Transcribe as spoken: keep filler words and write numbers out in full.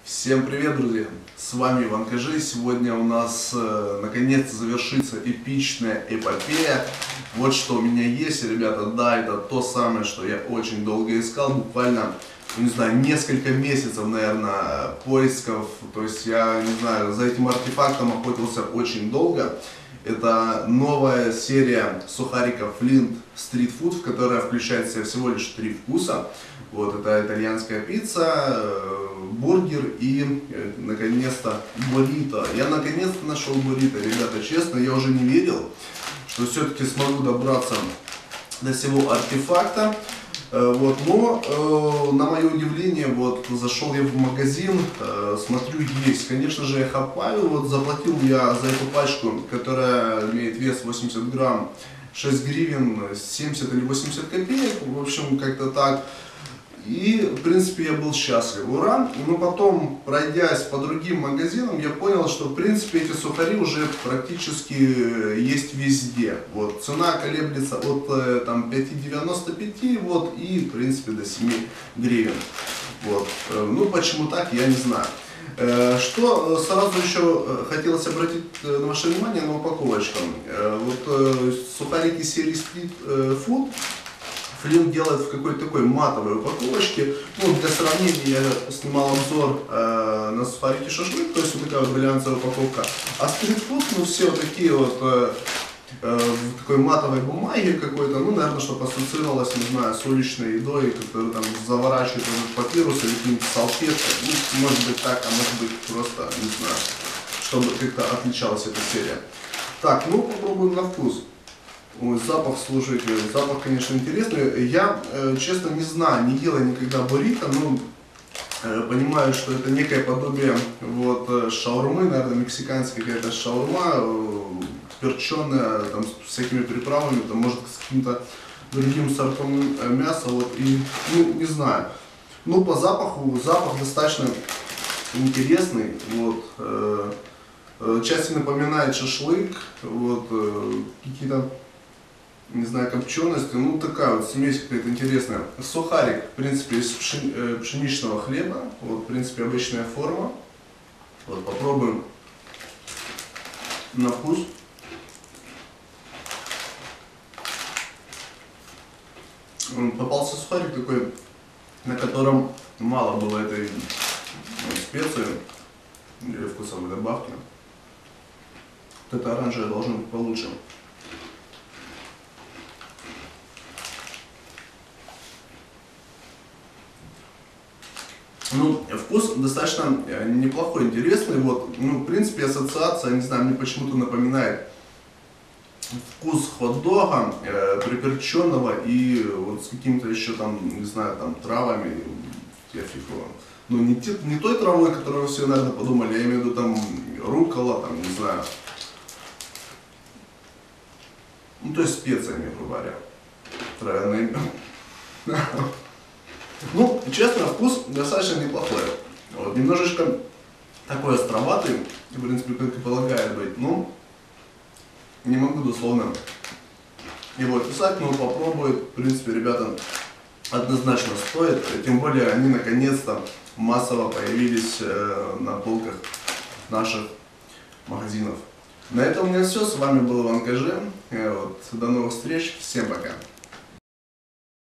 Всем привет, друзья! С вами Иван Кажи. Сегодня у нас э, наконец-то завершится эпичная эпопея. Вот что у меня есть, ребята. Да, это то самое, что я очень долго искал. Буквально, не знаю, несколько месяцев, наверное, поисков. То есть я, не знаю, за этим артефактом охотился очень долго. Это новая серия сухариков Flint Street Food, в которая включает в себя всего лишь три вкуса. Вот, это итальянская пицца, бургер и, наконец-то, буррито. Я наконец-то нашел буррито, ребята, честно, я уже не верил, что все-таки смогу добраться до всего артефакта. Вот, но, э, на мое удивление, вот, зашел я в магазин, э, смотрю, есть. Конечно же, я хапаю, вот, заплатил я за эту пачку, которая имеет вес восемьдесят грамм, шесть гривен, семьдесят или восемьдесят копеек, в общем, как-то так. И, в принципе, я был счастлив, ура! Но потом, пройдясь по другим магазинам, я понял, что, в принципе, эти сухари уже практически есть везде. Вот, цена колеблется от там, пяти девяноста пяти вот, и, в принципе, до семи гривен. Вот. Ну, почему так, я не знаю. Что сразу еще хотелось обратить на ваше внимание на упаковочку. Вот сухарики серии Street Food Flint делает в какой-то такой матовой упаковочке. Ну, для сравнения, я снимал обзор э, на сухарики шашлык, то есть вот такая вот глянцевая упаковка. А Street Food, ну, все вот такие вот э, э, в такой матовой бумаге какой-то, ну, наверное, чтобы ассоциировалось, не знаю, с уличной едой, которую там заворачивают в папирус или какие-нибудь салфетки. Ну, может быть так, а может быть просто, не знаю, чтобы как-то отличалась эта серия. Так, ну, попробуем на вкус. Ой, запах, слушайте, запах, конечно, интересный. Я, э, честно, не знаю, не ел я никогда буррито, но э, понимаю, что это некое подобие вот, шаурмы, наверное, мексиканская какая-то шаурма, э, перченая, там, с всякими приправами, там, может, с каким-то другим сортом мяса, вот, и, ну, не знаю. Ну, по запаху, запах достаточно интересный, вот, э, э, части напоминает шашлык, вот, э, какие-то, не знаю, копчености, ну такая вот смесь какая-то интересная. Сухарик, в принципе, из пшеничного хлеба, вот, в принципе, обычная форма. Вот, попробуем на вкус. Попался сухарик такой, на котором мало было этой ну, специи или вкусовой добавки. Вот это оранжевое должно быть получше. Ну, вкус достаточно неплохой, интересный. Вот, ну, в принципе, ассоциация, не знаю, мне почему-то напоминает вкус хот-дога, э, приперченного и вот с какими-то еще там, не знаю, там травами. Я фиг его. Ну, не, те, не той травой, которую все, наверное, подумали, я имею в виду там руккола, там, не знаю. Ну, то есть специями, грубо говоря. Травяными. Ну, честно, вкус достаточно неплохой. Вот, немножечко такой островатый, в принципе, как и полагает быть, но не могу дословно его описать, но попробовать, в принципе, ребята, однозначно стоит. Тем более, они наконец-то массово появились э, на полках наших магазинов. На этом у меня все. С вами был Иван Кажи. Вот, до новых встреч. Всем пока.